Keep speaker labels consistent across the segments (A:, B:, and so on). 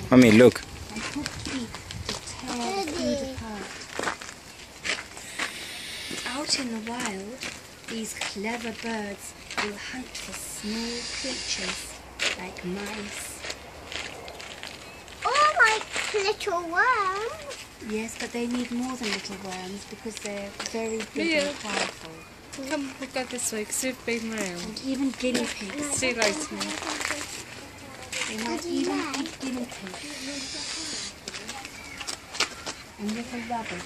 A: Mommy, look.
B: And hook feet to tear the food apart. Out in the wild, these clever birds will hunt for small creatures like mice.
C: Oh, like little worms.
B: Yes, but they need more than little worms because they're very big and powerful.
D: Come, we'll go this way because we've been round.
B: And even guinea pigs.
D: See you later.
B: They might even eat guinea pigs. And little rabbits.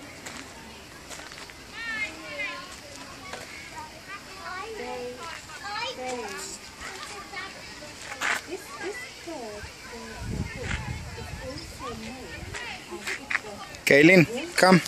B: This bird is also known as
A: Kaylin, come.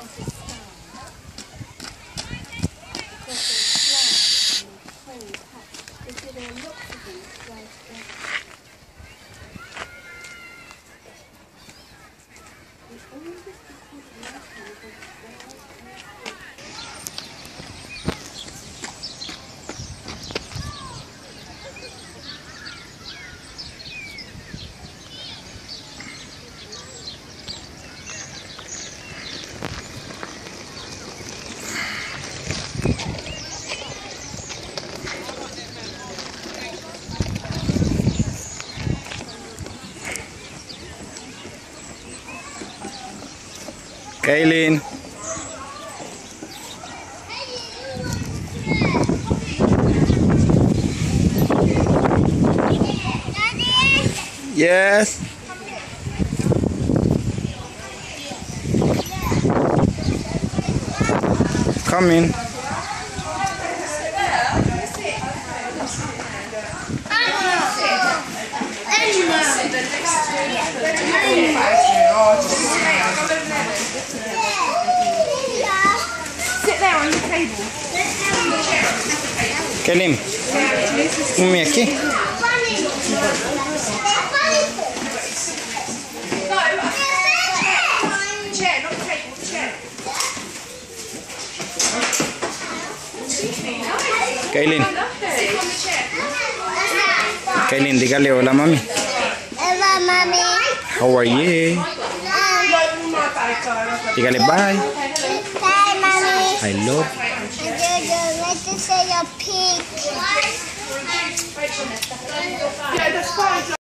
A: Kaylin. Yes. Come in.
D: Sit there on the table.
A: Kaylin, Mummy aquí. Kaylin. Kaylin, dígale hola, mami.
C: Hello, mommy.
A: How are you? Dígale bye.
C: Bye, mommy.
A: I love.
C: Let's just say your pig.